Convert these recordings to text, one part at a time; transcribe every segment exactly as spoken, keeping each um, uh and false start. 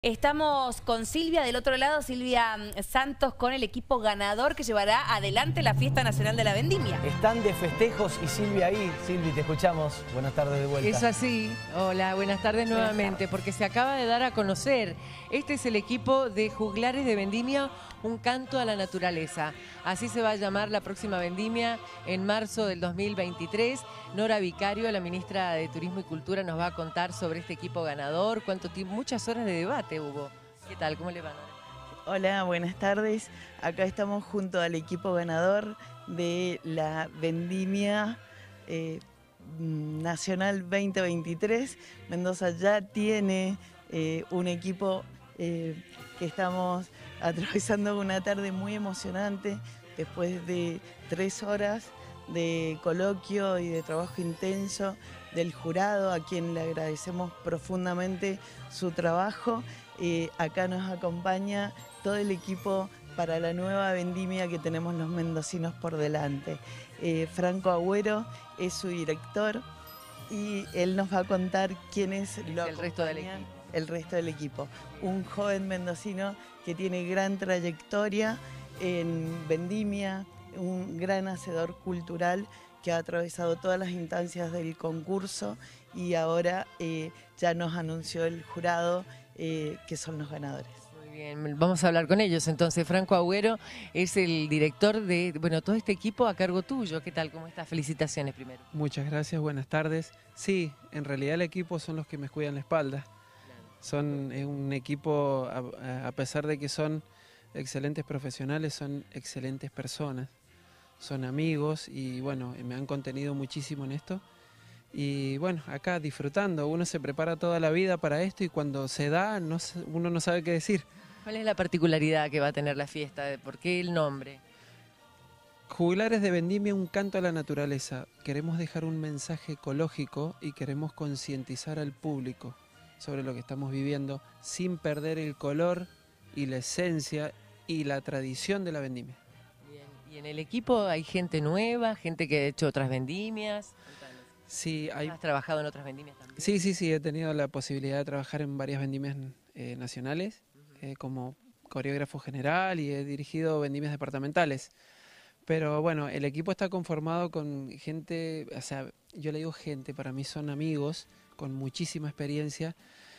Estamos con Silvia del otro lado, Silvia Santos, con el equipo ganador que llevará adelante la Fiesta Nacional de la Vendimia. Están de festejos y Silvia ahí. Silvi, te escuchamos. Buenas tardes de vuelta. Es así. Hola, buenas tardes nuevamente, buenas tardes. Porque se acaba de dar a conocer. Este es el equipo de Juglares de Vendimia, un canto a la naturaleza. Así se va a llamar la próxima Vendimia en marzo del dos mil veintitrés. Nora Vicario, la ministra de Turismo y Cultura, nos va a contar sobre este equipo ganador. Cuánto tiempo, muchas horas de debate hubo. ¿Qué tal? ¿Cómo le va, Nora? Hola, buenas tardes. Acá estamos junto al equipo ganador de la Vendimia eh, Nacional veinte veintitrés. Mendoza ya tiene eh, un equipo eh, que estamos atravesando una tarde muy emocionante después de tres horas de coloquio y de trabajo intenso del jurado, a quien le agradecemos profundamente su trabajo. Eh, acá nos acompaña todo el equipo para la nueva vendimia que tenemos los mendocinos por delante. Eh, Franco Agüero es su director y él nos va a contar quién es lo el resto del equipo. El resto del equipo. Un joven mendocino que tiene gran trayectoria en vendimia, un gran hacedor cultural que ha atravesado todas las instancias del concurso y ahora eh, ya nos anunció el jurado eh, que son los ganadores. Muy bien, vamos a hablar con ellos. Entonces, Franco Agüero es el director de, bueno, todo este equipo a cargo tuyo. ¿Qué tal? ¿Cómo estás? Felicitaciones primero. Muchas gracias, buenas tardes. Sí, en realidad el equipo son los que me cuidan la espalda. Son es un equipo, a, a pesar de que son excelentes profesionales, son excelentes personas. Son amigos y bueno, me han contenido muchísimo en esto. Y bueno, acá disfrutando, uno se prepara toda la vida para esto y cuando se da, no, uno no sabe qué decir. ¿Cuál es la particularidad que va a tener la fiesta? ¿Por qué el nombre? Juglares de Vendimia, un canto a la naturaleza. Queremos dejar un mensaje ecológico y queremos concientizar al público sobre lo que estamos viviendo sin perder el color y la esencia y la tradición de la vendimia. ¿Y en el equipo hay gente nueva, gente que ha hecho otras vendimias? Sí, hay... ¿Has trabajado en otras vendimias también? Sí, sí, sí, he tenido la posibilidad de trabajar en varias vendimias eh, nacionales, uh-huh. eh, como coreógrafo general y he dirigido vendimias departamentales. Pero bueno, el equipo está conformado con gente, o sea, yo le digo gente, para mí son amigos con muchísima experiencia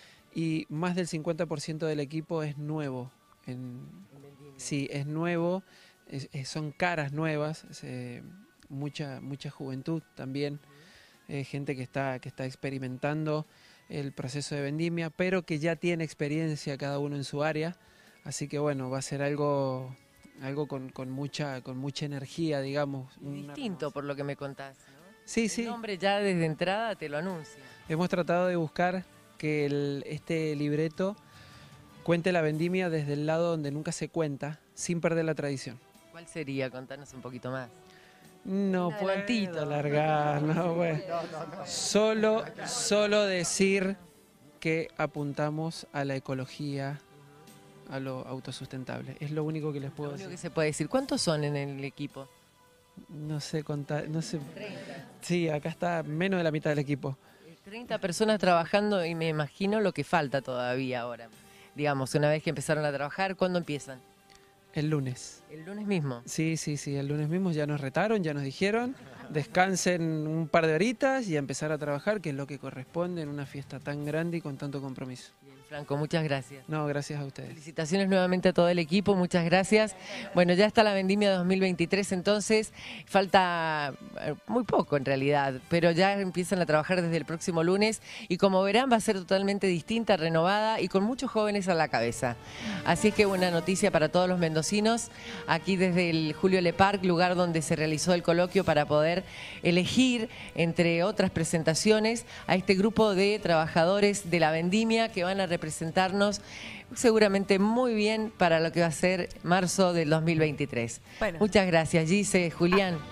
y más del cincuenta por ciento del equipo es nuevo. En, ¿En sí, es nuevo. Es, es, son caras nuevas, es, eh, mucha, mucha juventud también, eh, gente que está, que está experimentando el proceso de vendimia, pero que ya tiene experiencia cada uno en su área, así que bueno, va a ser algo, algo con, con, mucha, con mucha energía, digamos. Distinto por lo que me contás, ¿no? Sí, sí. El nombre ya desde entrada te lo anuncia. Hemos tratado de buscar que el, este libreto cuente la vendimia desde el lado donde nunca se cuenta, sin perder la tradición. ¿Cuál sería? Contanos un poquito más. No un puedo alargar, no, bueno. no, no, no. Solo, solo decir que apuntamos a la ecología, a lo autosustentable. Es lo único que les puedo lo único decir. Que se puede decir. ¿Cuántos son en el equipo? No sé contar, no sé. treinta. Sí, acá está menos de la mitad del equipo. treinta personas trabajando y me imagino lo que falta todavía ahora. Digamos, una vez que empezaron a trabajar, ¿cuándo empiezan? El lunes. ¿El lunes mismo? Sí, sí, sí, el lunes mismo ya nos retaron, ya nos dijeron, descansen un par de horitas y a empezar a trabajar, que es lo que corresponde en una fiesta tan grande y con tanto compromiso. Bien, Franco, muchas gracias. No, gracias a ustedes. Felicitaciones nuevamente a todo el equipo, muchas gracias. Bueno, ya está la Vendimia dos mil veintitrés, entonces falta muy poco en realidad, pero ya empiezan a trabajar desde el próximo lunes y como verán va a ser totalmente distinta, renovada y con muchos jóvenes a la cabeza. Así es que buena noticia para todos los mendocinos, aquí desde el Julio Le Parc, lugar donde se realizó el coloquio para poder elegir, entre otras presentaciones, a este grupo de trabajadores de la vendimia que van a representarnos seguramente muy bien para lo que va a ser marzo del dos mil veintitrés. Bueno. Muchas gracias, Gise, Julián.